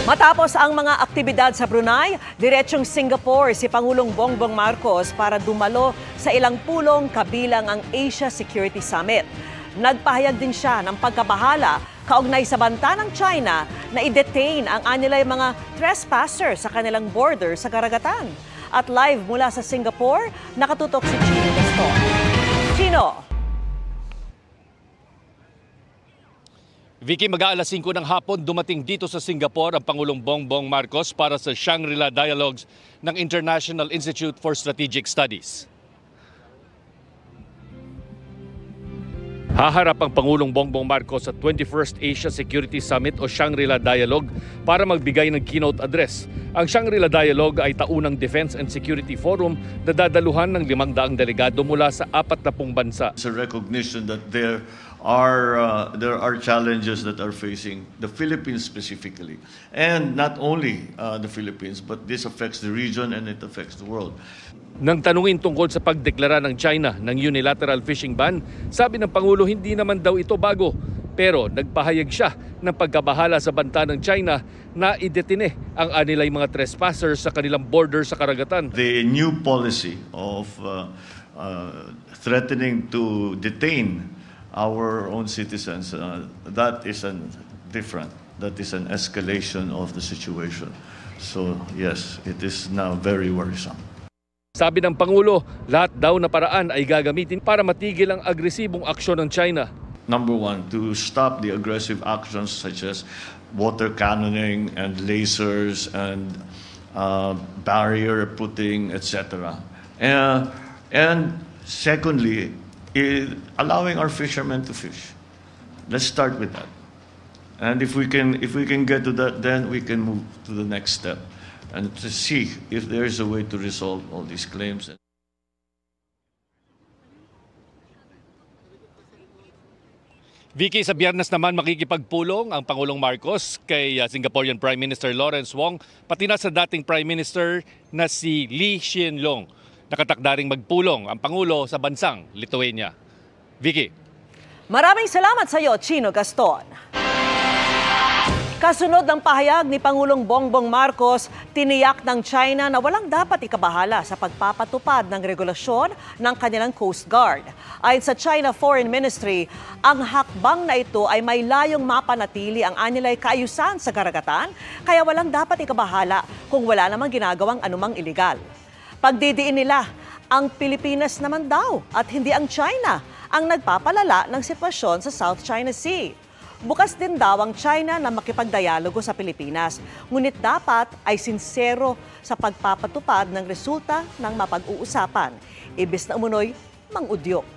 Matapos ang mga aktibidad sa Brunei, diretsong Singapore si Pangulong Bongbong Marcos para dumalo sa ilang pulong kabilang ang Asia Security Summit. Nagpahayag din siya ng pagkabahala kaugnay sa banta ng China na i-detain ang anilay mga trespassers sa kanilang border sa karagatan. At live mula sa Singapore, nakatutok si Chino Gaston. Chino! Vicky, mag-aalas 5 ng hapon, dumating dito sa Singapore ang Pangulong Bongbong Marcos para sa Shangri-La Dialogues ng International Institute for Strategic Studies. Haharap ang Pangulong Bongbong Marcos sa 21st Asia Security Summit o Shangri-La Dialogue para magbigay ng keynote address. Ang Shangri-La Dialogue ay taunang Defense and Security Forum na dadaluhan ng 500 delegado mula sa 40 bansa. It's a recognition that there are challenges that are facing the Philippines specifically. And not only the Philippines, but this affects the region and it affects the world. Nang tanungin tungkol sa pagdeklara ng China ng unilateral fishing ban, sabi ng Pangulo hindi naman daw ito bago. Pero nagpahayag siya ng pagkabahala sa banta ng China na idetine ang anilay mga trespassers sa kanilang border sa karagatan. The new policy of threatening to detain our own citizens, that is different. That is an escalation of the situation. So yes, it is now very worrisome. Sabi ng Pangulo, lahat daw na paraan ay gagamitin para matigil ang agresibong aksyon ng China. Number one, to stop the aggressive actions such as water cannoning and lasers and barrier putting, etc. And secondly, allowing our fishermen to fish. Let's start with that. And if we can get to that, then we can move to the next step and to see if there is a way to resolve all these claims. Vicky, sa Biyernes naman makikipagpulong ang Pangulong Marcos kay Singaporean Prime Minister Lawrence Wong, pati na sa dating Prime Minister na si Lee Hsien Loong. Nakatakdaring magpulong ang Pangulo sa bansang Lithuania. Vicky. Maraming salamat sa iyo, Chino Gaston. Kasunod ng pahayag ni Pangulong Bongbong Marcos, tiniyak ng China na walang dapat ikabahala sa pagpapatupad ng regulasyon ng kanilang Coast Guard. Ayon sa China Foreign Ministry, ang hakbang na ito ay may layong mapanatili ang anilay kaayusan sa karagatan, kaya walang dapat ikabahala kung wala namang ginagawang anumang iligal. Pagdidiin nila, ang Pilipinas naman daw at hindi ang China ang nagpapalala ng sitwasyon sa South China Sea. Bukas din daw ang China na makipagdialogo sa Pilipinas, ngunit dapat ay sinsero sa pagpapatupad ng resulta ng mapag-uusapan, ibis na umunoy mang-udyo.